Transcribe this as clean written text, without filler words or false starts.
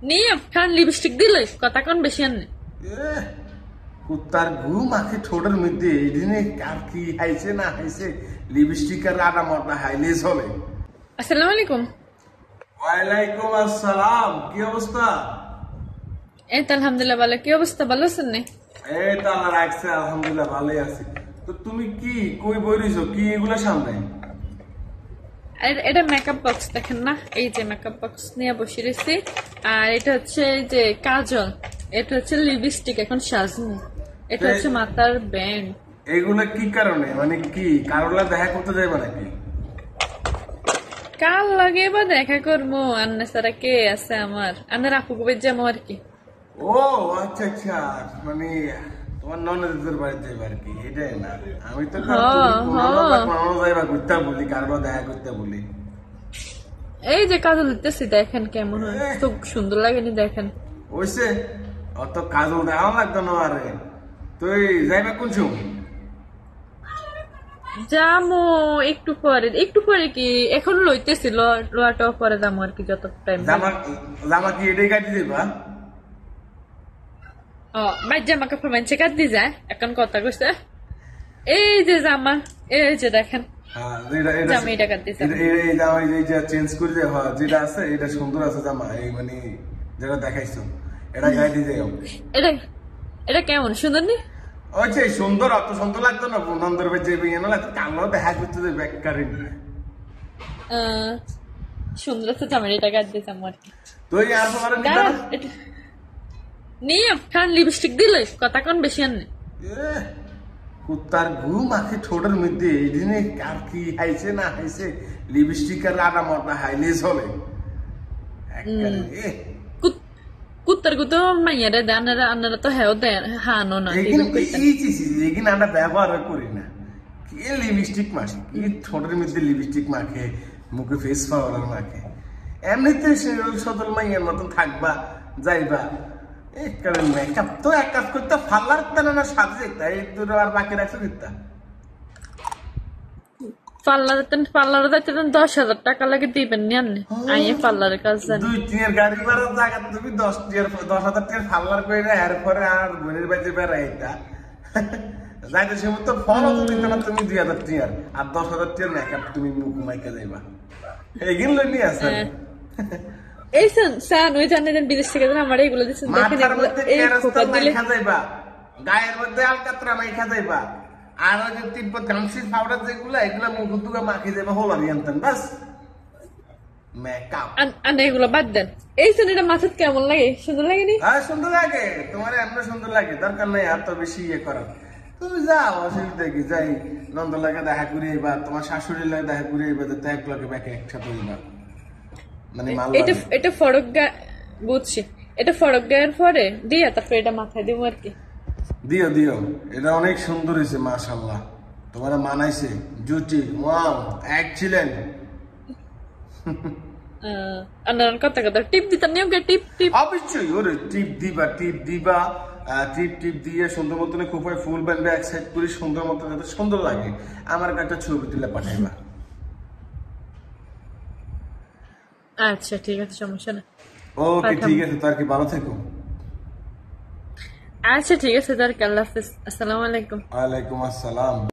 নিয়ে খান লিপস্টিক দিলে কথা কোন বেশি আনে কুত্তার ঘু মাখে ঠোঁটের মধ্যে এই দিনে আর কি হাইছে না হাইছে লিপস্টিক আর আটা মটা হাইলে চলে। আসসালামু আলাইকুম। ওয়ালাইকুম আসসালাম, কি অবস্থা? এই তো আলহামদুলিল্লাহ ভালো। কি অবস্থা, ভালো আছেন? এই তো আল্লাহ রাখছে, আলহামদুলিল্লাহ ভালোই আছি। তো তুমি কি কই বইরিছো, কি এগুলা সামনে? এটা মেকআপ বক্স দেখেন না, এই যে মেকআপ বক্স নিয়ে বসে রয়েছি। আর এটা হচ্ছে এই যে কাজল, এটা হচ্ছে লিপস্টিক, এখন সাজনি, এটা হচ্ছে মাথার ব্যান্ড। এগুলা কি কারণে, মানে কি কারোলা দেখা করতে যাইবা নাকি? কাল লাগে বা দেখা করবো, আন্না সারা কে আছে আমার, আন্নার আপু কবে যাবো আর কি। ও আচ্ছা আচ্ছা, মানে তোমার ননদের বাড়িতে যাইবা আর কি, এটাই না? আমি তো যাইবা ঘুরতে বলি, কারোলা দেখা করতে বলি। এই যে কাজল দিতেছি, দেখেন কেমন হয়, খুব সুন্দর লাগেনি? দেখেন ওইসে অত কাজল দেওয়া লাগতো না। আরে তুই যাইবা কোন সময়? যামো একটু পরে কি এখন লইতেছি, লোয়াটাও পরে যাবো আর কি, যত টাইম। জামা কি এটাই কাটি দিবা? ও ভাই, জামা কাপড় মানছে কাটি যায়, এখন কথা কইছে। এই যে জামা, এই যে দেখেন জামা, এটা কাটি এই জামা যে চেঞ্জ করে যে যেটা আছে এটা সুন্দর আছে জামা, এই মানে যেটা দেখাইছো এটা কাটি যাও। এটা কেমন, সুন্দর নি? ওই যে সুন্দর, অত সুন্দর লাগতো না, নন্দর ভাই যে বিয়ে না লাগতো, কামড়াও দেখা করতে যে বেকারি সুন্দর আছে জামা, এটা কাটি দিয়েছে আমার কি। তুই আর তোমার নিয়ে খান লিপস্টিক দিলে কথা কোন বেশি আনে কুত্তার ঘু মাখে ঠোঁটের মধ্যে এই দিনে আর কি হাইছে না হাইছে লিপস্টিক আর আটা মটা হাইলে চলে। কুত্তার গুতো মাইয়ারে দেয়, আনারা তো হ্যাঁ দেয়, হানো না এখানে আমরা ব্যবহার করি না। কি লিপস্টিক মাখে, কি ঠোঁটের মধ্যে লিপস্টিক মাখে, মুখে ফেস পাউডার মাখে, এমনিতে সদল মাইয়ার মতন থাকবা যাইবা। মেকআপ তো এক কাজ করতে পার্লার না সাজে যেতে, এই দুটো আর বাকি রাখছো কিতা? পার্লারে যাইতে 10,000 টাকা লাগে, দিবেন নি আনলে? আইয়ে পার্লারের কাজ জানি 2-3 গাড়ি ভাড়ার জায়গা তুমি 10,000 টাকা পার্লার করে এরপরে আর বোনের বাড়িতে বেড়াই এটা যাইতে সে মতো ফলও তো দিতে না তুমি 2,000 টাকার, আর 10,000 টাকার মেকআপ তুমি মুখ মাইকা যাইবা, এগিন লই নিয়ে আসেন। এই সান ওই জানেন বিদেশ থেকে আমার এইগুলো দিচ্ছেন, দেখেন এই খোপা দিলে গায়ের মধ্যে আলকাতরা মাইখা যাইবা, আর ওই যে তিব্বত গামছির পাউডার যেগুলো এগুলো মুখ দুগা মাখি যাইবা, হোলারি আনতেন বাস মেকআপ। আন এগুলো বাদ দেন। এই এটা মাথাত কেমন লাগে, সুন্দর লাগে নি? হ্যাঁ সুন্দর লাগে, তোমার এমন সুন্দর লাগে, দরকার নাই এত বেশি ইয়ে করার। তুমি যাও, অসুবিধা কি, যাই নন্দ লাগে দেখা করে বা তোমার শাশুড়ির লাগে দেখা করে যাতে এক লগে ব্যাকে একসাথে হইবা, মানে এটা ফরক গা বুঝছি, এটা ফরক গায়ের পরে দিয়া তারপর এটা মাথায় দিব আর কি। দিও দিও, এটা অনেক সুন্দর হয়েছে মাশাআল্লাহ, তোমার মানাইছে জুটি, ওয়াও এক্সিলেন্ট। আনার কথা টিপ দিতাম নিয়ম কে, টিপ অবশ্যই ওরে টিপ দিবা টিপ দিয়ে সুন্দর মতন খোপায় ফুল বানবে, এক সাইড করে সুন্দর মতন যাতে সুন্দর লাগে, আমার একটা ছবি তুলে পাঠাইবা। আচ্ছা ঠিক আছে, সমস্যা না। ওকে ঠিক আছে, তার কি ভালো থেকো। আচ্ছা ঠিক আছে, তার আল্লাহ হাফেজ, আসসালামু আলাইকুম। ওয়ালাইকুম আসসালাম।